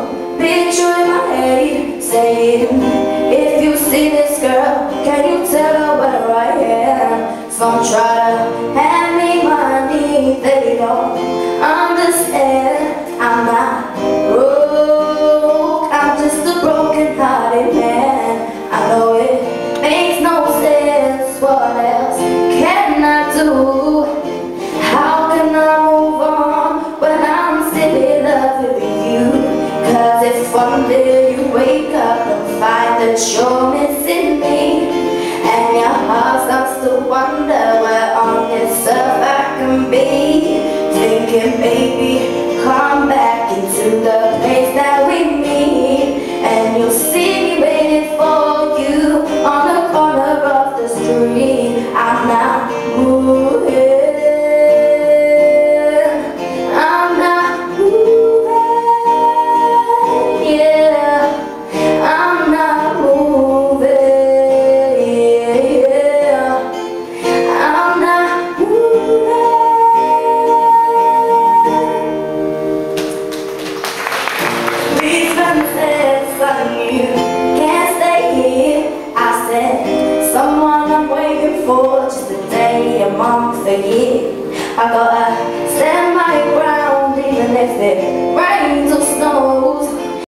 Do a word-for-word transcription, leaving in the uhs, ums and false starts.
picture in my head saying, if you see this girl, can you tell her where I am? Some try to hand me money, they don't understand. I'm not broke, I'm just a broken-hearted man. I know it makes no sense, what else can I do? How can I move on when I'm still in love with you? Cause if one day you wake up and find that you're